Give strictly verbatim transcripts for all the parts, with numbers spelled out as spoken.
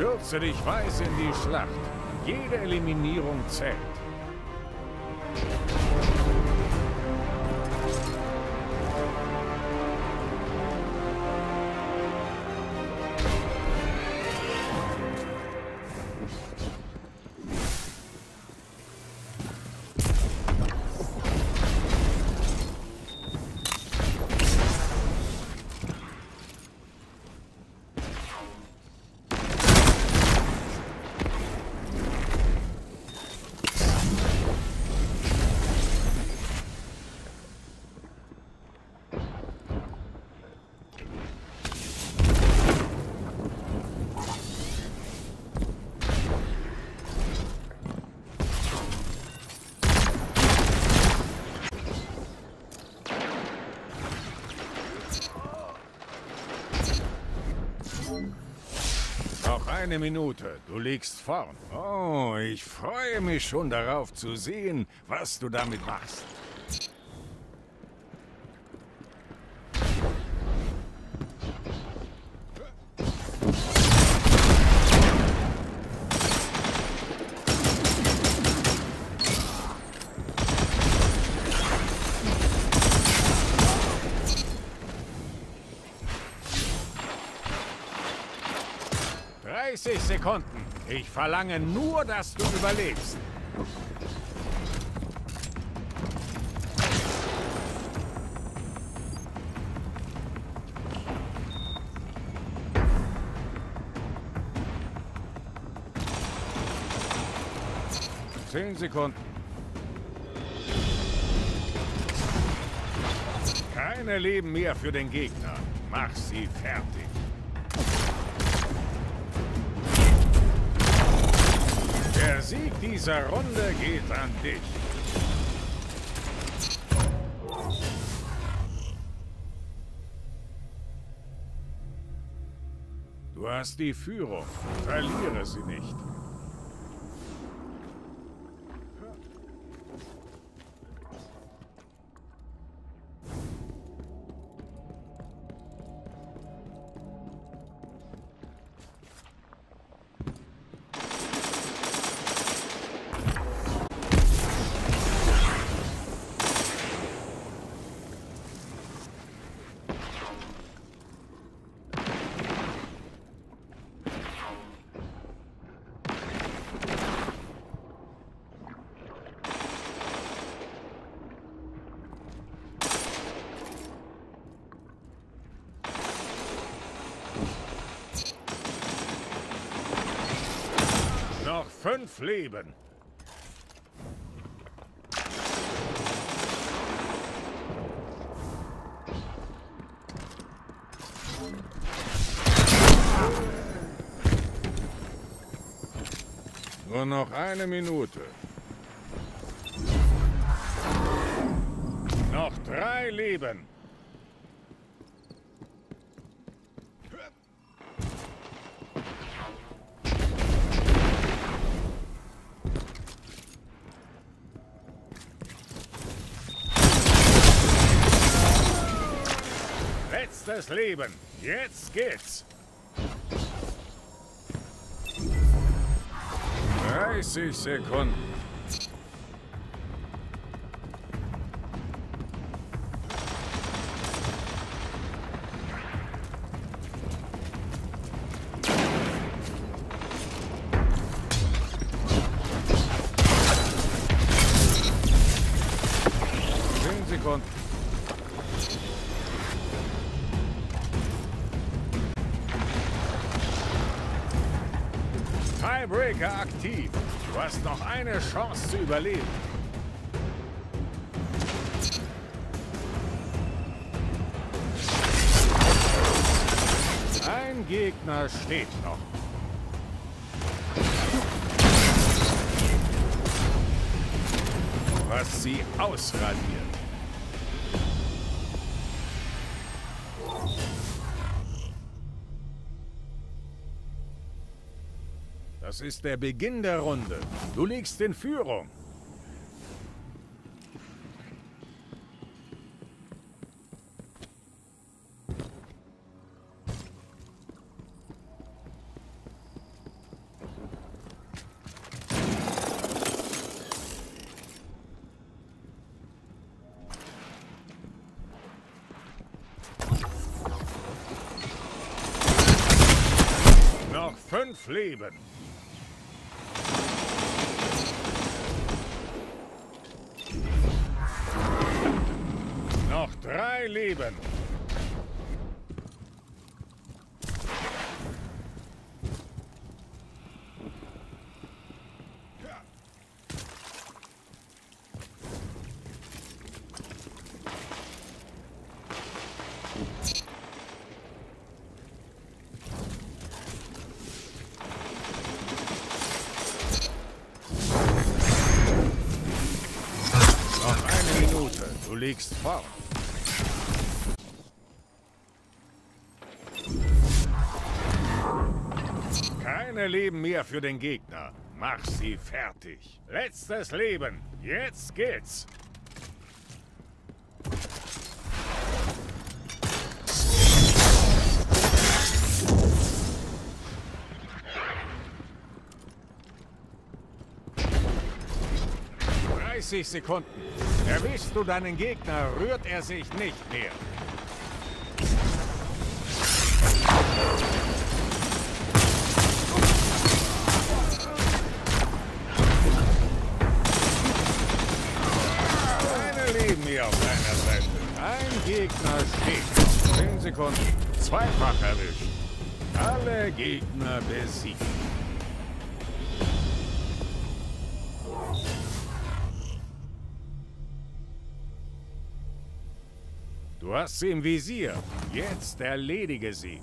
Stürze dich weiß in die Schlacht. Jede Eliminierung zählt. Noch eine Minute, du liegst vorn. Oh, ich freue mich schon darauf zu sehen, was du damit machst. dreißig Sekunden. Ich verlange nur, dass du überlebst. Zehn Sekunden. Keine Leben mehr für den Gegner. Mach sie fertig. Der Sieg dieser Runde geht an dich. Du hast die Führung. Verliere sie nicht. Noch fünf Leben. Nur noch eine Minute. Noch drei Leben. Letztes Leben. Jetzt geht's. dreißig Sekunden. zehn Sekunden. Tiebreaker aktiv. Du hast noch eine Chance zu überleben. Ein Gegner steht noch. Du hast sie ausradiert. Das ist der Beginn der Runde. Du liegst in Führung. fünf Leben. Noch drei Leben. Noch eine Minute. Du liegst vorn. Keine Leben mehr für den Gegner. Mach sie fertig. Letztes Leben. Jetzt geht's. dreißig Sekunden. Erwischst du deinen Gegner, rührt er sich nicht mehr. Keine Leben mehr auf deiner Seite. Ein Gegner steht. zehn Sekunden. Zweifach erwischt. Alle Gegner besiegt. Du hast sie im Visier. Jetzt erledige sie.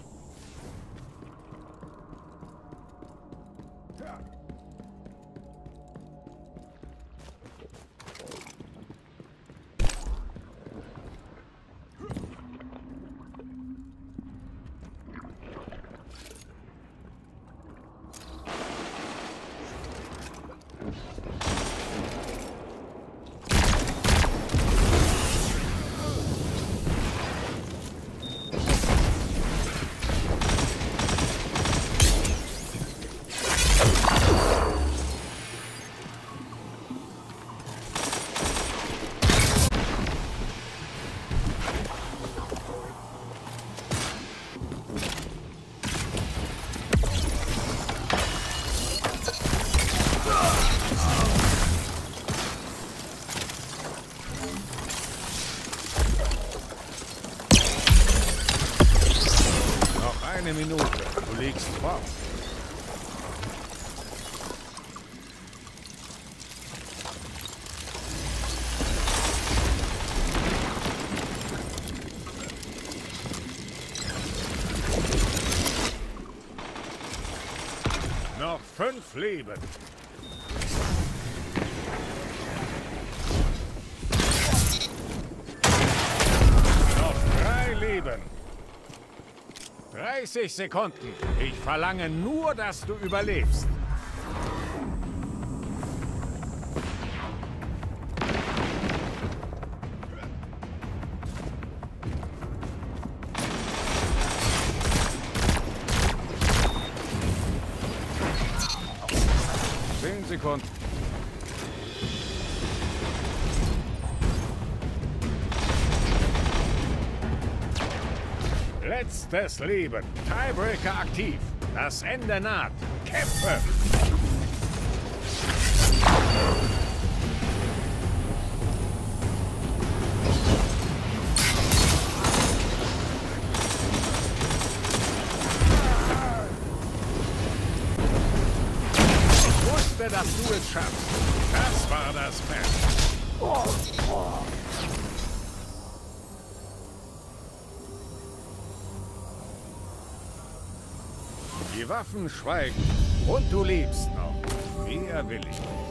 Eine Minute. Du liegst vorn. Noch fünf Leben. Noch drei Leben. dreißig Sekunden. Ich verlange nur, dass du überlebst. zehn Sekunden. Letztes Leben. Tiebreaker aktiv. Das Ende naht. Kämpfe! Ich wusste, dass du es schaffst. Das war das Match. Oh, oh. Die Waffen schweigen und du lebst noch. Wie erwilligt.